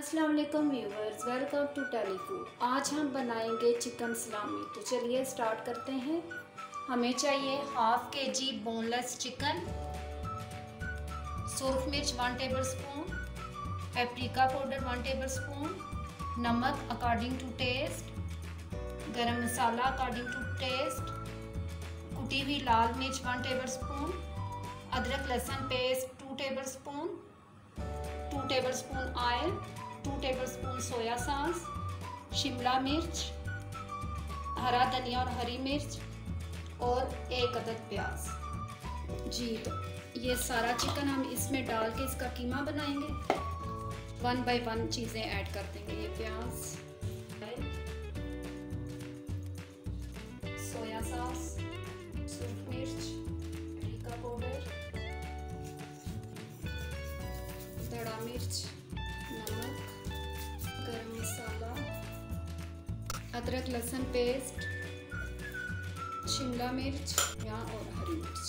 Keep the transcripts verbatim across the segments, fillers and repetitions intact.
अस्सलाम वालेकुम viewers, welcome to टेलीफूड। आज हम बनाएंगे चिकन सलामी। तो चलिए स्टार्ट करते हैं। हमें चाहिए हाफ के जी बोनलेस चिकन, सूरख मिर्च one tablespoon, paprika powder one tablespoon, नमक according to taste, garam masala according to test, कुटी हुई लाल मिर्च वन टेबल स्पून, अदरक लहसुन paste two tablespoon, two tablespoon oil, two tablespoon soya sauce, शिमला मिर्च, हरा धनिया और हरी मिर्च और एक अदद प्याज। जी तो ये सारा चिकन हम इसमें डाल के इसका कीमा बनाएंगे। वन बाय वन चीज़ें ऐड कर देंगे। ये प्याज, सोया सॉस, सूरख मिर्च, पेपरिका पाउडर, धड़ा मिर्च, नमक, गरम मसाला, अदरक लहसुन पेस्ट, शिमला मिर्च या और हरी मिर्च।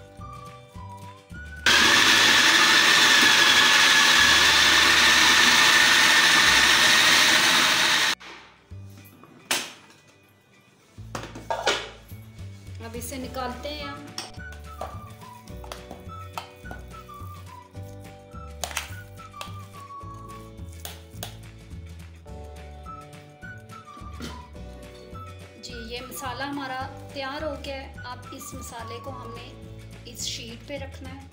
अब इसे निकालते हैं हम। जी ये मसाला हमारा तैयार हो गया है। अब इस मसाले को हमने इस शीट पे रखना है।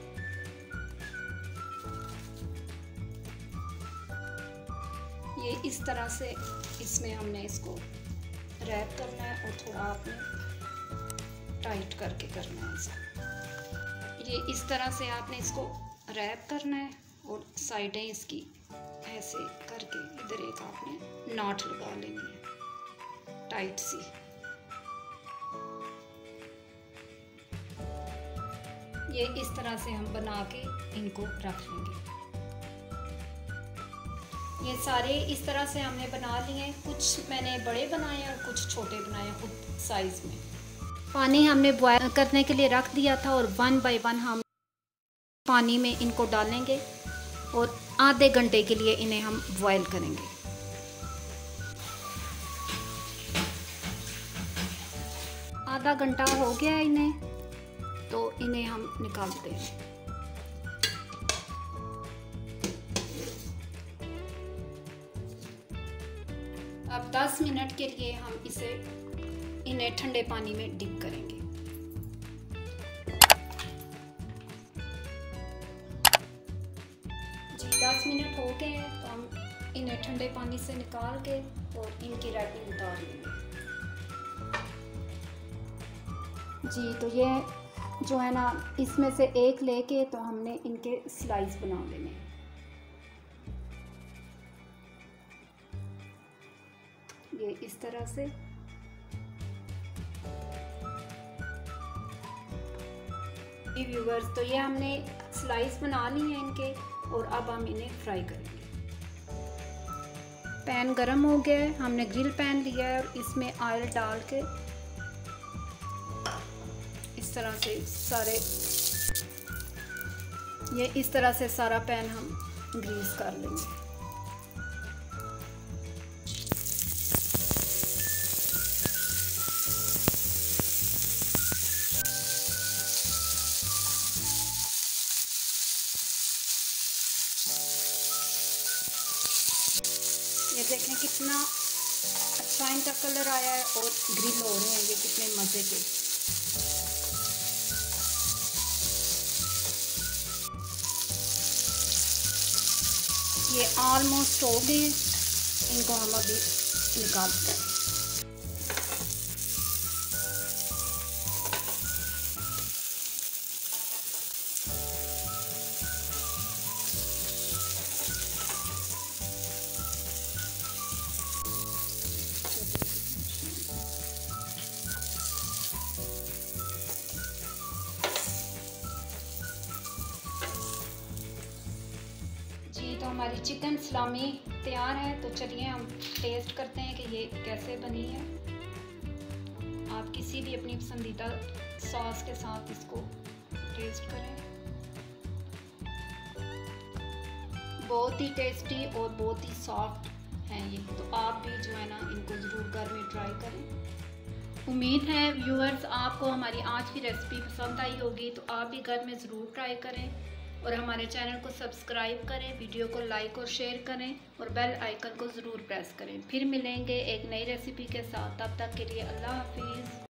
ये इस तरह से इसमें हमने इसको रैप करना है और थोड़ा आपने टाइट करके करना है इसको। ये इस तरह से आपने इसको रैप करना है और साइडें इसकी ऐसे करके इधर एक आपने नॉट लगा लेनी है टाइट सी। ये इस तरह से हम बना के इनको रख लेंगे। ये सारे इस तरह से हमने बना लिए। कुछ मैंने बड़े बनाए और कुछ छोटे बनाए खुद साइज में। पानी हमने बॉयल करने के लिए रख दिया था और वन बाय वन हम पानी में इनको डालेंगे और आधे घंटे के लिए इन्हें हम बॉयल करेंगे। आधा घंटा हो गया है इन्हें, तो इन्हें हम निकालते हैं। अब दस मिनट के लिए हम इसे इन्हें ठंडे पानी में डिप करेंगे। जी दस मिनट हो गए हैं, तो हम इन्हें ठंडे पानी से निकाल के और इनकी रैपिंग उतार लेंगे। जी तो ये जो है ना, इसमें से एक लेके तो हमने इनके स्लाइस बना लेने हैं। ये इस तरह से। व्यूवर्स तो ये हमने स्लाइस बना ली हैं इनके और अब हम इन्हें फ्राई करेंगे। पैन गरम हो गया है, हमने ग्रिल पैन लिया है और इसमें ऑयल डाल के इस तरह से सारे ये इस तरह से सारा पैन हम ग्रीस कर लेंगे। ये देखें कितना अच्छा इनका कलर आया है और ग्रिल हो रहे हैं। ये कितने मज़े के। ये ऑलमोस्ट हो गए, इनको हम अभी निकालते हैं। तो हमारी चिकन सलामी तैयार है। तो चलिए हम टेस्ट करते हैं कि ये कैसे बनी है। आप किसी भी अपनी पसंदीदा सॉस के साथ इसको टेस्ट करें। बहुत ही टेस्टी और बहुत ही सॉफ्ट हैं ये। तो आप भी जो है ना इनको ज़रूर घर में ट्राई करें। उम्मीद है व्यूअर्स आपको हमारी आज की रेसिपी पसंद आई होगी। तो आप भी घर में ज़रूर ट्राई करें और हमारे चैनल को सब्सक्राइब करें, वीडियो को लाइक और शेयर करें और बेल आइकन को ज़रूर प्रेस करें। फिर मिलेंगे एक नई रेसिपी के साथ, तब तक के लिए अल्लाह हाफिज़।